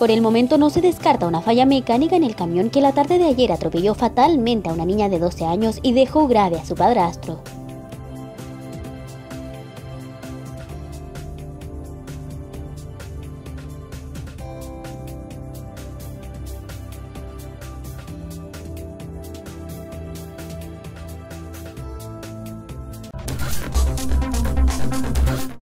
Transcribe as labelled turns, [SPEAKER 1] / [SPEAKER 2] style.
[SPEAKER 1] Por el momento no se descarta una falla mecánica en el camión que la tarde de ayer atropelló fatalmente a una niña de 12 años y dejó grave a su padrastro.